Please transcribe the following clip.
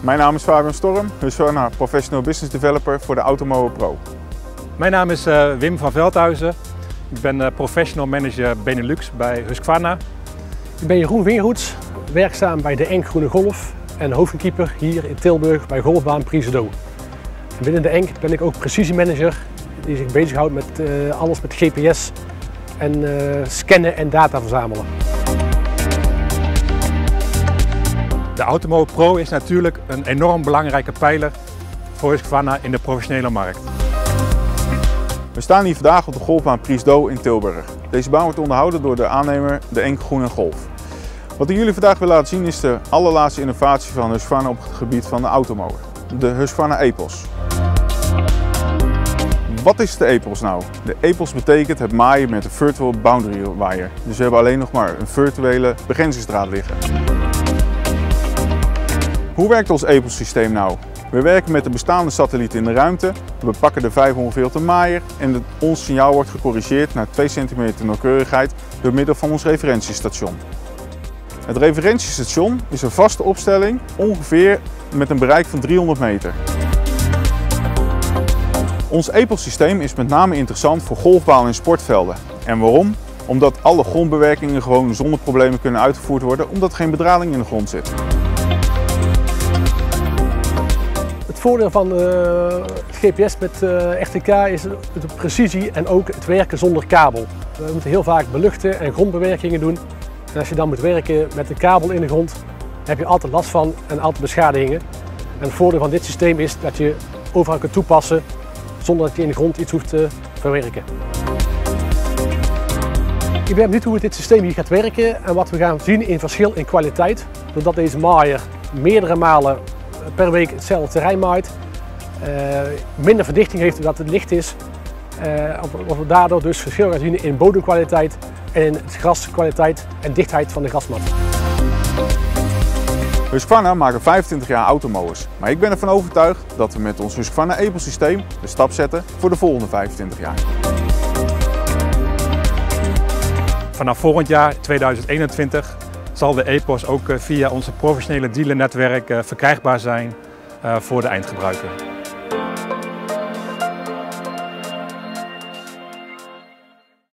Mijn naam is Fabian Storm, Husqvarna Professional Business Developer voor de Automower Pro. Mijn naam is Wim van Veldhuizen. Ik ben Professional Manager Benelux bij Husqvarna. Ik ben Jeroen Wingerhoets, werkzaam bij de Enk Groene Golf en hoofdkeeper hier in Tilburg bij golfbaan Prix d'Eau. Binnen de Enk ben ik ook precisiemanager die zich bezighoudt met alles met GPS en scannen en data verzamelen. De Automower Pro is natuurlijk een enorm belangrijke pijler voor Husqvarna in de professionele markt. We staan hier vandaag op de golfbaan Prix d'Eau in Tilburg. Deze baan wordt onderhouden door de aannemer de Enk Groene Golf. Wat ik jullie vandaag wil laten zien is de allerlaatste innovatie van Husqvarna op het gebied van de automower. De Husqvarna EPOS. Wat is de EPOS nou? De EPOS betekent het maaien met een Virtual Boundary Wire. Dus we hebben alleen nog maar een virtuele begrenzingsdraad liggen. Hoe werkt ons EPOS systeem nou? We werken met de bestaande satelliet in de ruimte, we pakken de 500 volt maaier en ons signaal wordt gecorrigeerd naar 2 cm nauwkeurigheid door middel van ons referentiestation. Het referentiestation is een vaste opstelling, ongeveer met een bereik van 300 meter. Ons EPOS systeem is met name interessant voor golfbanen en sportvelden. En waarom? Omdat alle grondbewerkingen gewoon zonder problemen kunnen uitgevoerd worden, omdat er geen bedrading in de grond zit. Het voordeel van GPS met RTK is de precisie en ook het werken zonder kabel. We moeten heel vaak beluchten en grondbewerkingen doen. En als je dan moet werken met een kabel in de grond, heb je altijd last van en altijd beschadigingen. En het voordeel van dit systeem is dat je overal kunt toepassen zonder dat je in de grond iets hoeft te verwerken. Ik ben benieuwd hoe dit systeem hier gaat werken en wat we gaan zien in verschil in kwaliteit. Doordat deze maaier meerdere malen per week hetzelfde terrein maait, minder verdichting heeft doordat het licht is, of we daardoor dus verschil gaan zien in bodemkwaliteit en in het graskwaliteit en dichtheid van de grasmat. Husqvarna maakt 25 jaar automowers, maar ik ben ervan overtuigd dat we met ons Husqvarna EPOS systeem de stap zetten voor de volgende 25 jaar. Vanaf volgend jaar 2021 zal de EPOS ook via onze professionele dealernetwerk verkrijgbaar zijn voor de eindgebruiker.